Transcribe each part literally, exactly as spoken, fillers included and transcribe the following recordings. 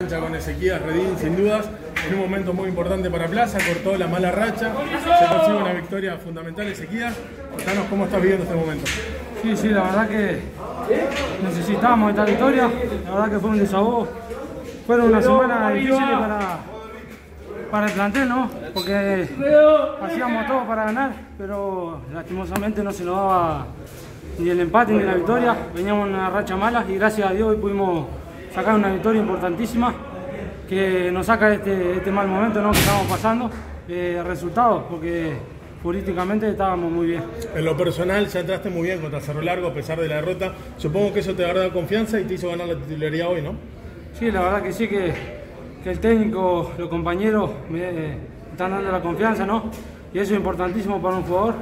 Con Ezequías Redín, sin dudas, en un momento muy importante para Plaza, cortó la mala racha, se consigue una victoria fundamental. Ezequías, contanos cómo estás viviendo este momento. Sí, sí, la verdad que necesitábamos esta victoria, la verdad que fue un desahogo. Fueron una semana difícil para, para el plantel, ¿no? Porque hacíamos todo para ganar, pero lastimosamente no se nos daba ni el empate ni la victoria. Veníamos en una racha mala y gracias a Dios hoy pudimos sacar una victoria importantísima que nos saca de este, este mal momento, ¿no?, que estamos pasando, eh, resultados, porque políticamente estábamos muy bien. En lo personal ya entraste muy bien contra Cerro Largo a pesar de la derrota. Supongo que eso te ha dado confianza y te hizo ganar la titularidad hoy, ¿no? Sí, la verdad que sí, que, que el técnico, los compañeros me eh, están dando la confianza, ¿no? Y eso es importantísimo para un jugador.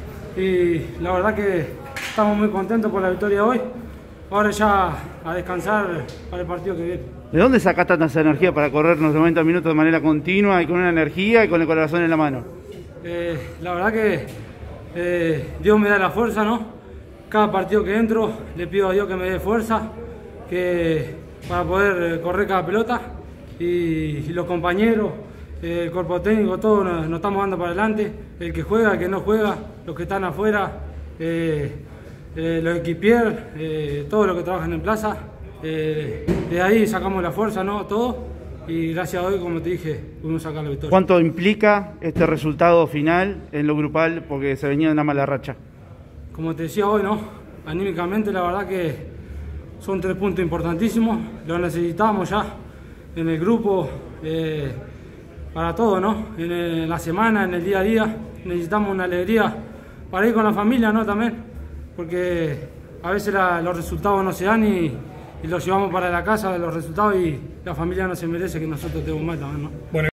Y la verdad que estamos muy contentos por la victoria de hoy. Ahora ya a descansar para el partido que viene. ¿De dónde sacás tanta energía para correr los noventa minutos de manera continua y con una energía y con el corazón en la mano? Eh, la verdad que eh, Dios me da la fuerza, ¿no? Cada partido que entro le pido a Dios que me dé fuerza que, para poder correr cada pelota y, y los compañeros, eh, el cuerpo técnico, todos nos, nos estamos dando para adelante. El que juega, el que no juega, los que están afuera, eh, eh, los equipiers, eh, todos los que trabajan en plaza. Eh, de ahí sacamos la fuerza, ¿no? Todo. Y gracias a hoy, como te dije, pudimos sacar la victoria. ¿Cuánto implica este resultado final en lo grupal? Porque se venía de una mala racha. Como te decía hoy, ¿no? Anímicamente, la verdad que son tres puntos importantísimos. Lo necesitamos ya en el grupo, eh, para todo, ¿no? En, el, en la semana, en el día a día. Necesitamos una alegría para ir con la familia, ¿no? También. Porque a veces la, los resultados no se dan y, y los llevamos para la casa de los resultados y la familia no se merece que nosotros estemos mal también, ¿no? Bueno.